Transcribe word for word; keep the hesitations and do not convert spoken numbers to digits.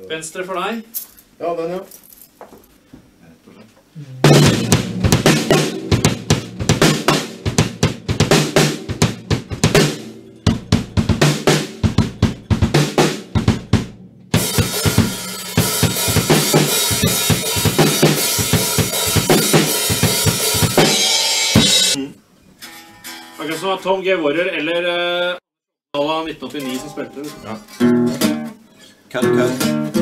Venstre for deg. Ja, den, ja. Akkurat som Tom G. Warrior eller uh, nitten åttini som spilte. Ja. Cut, cut.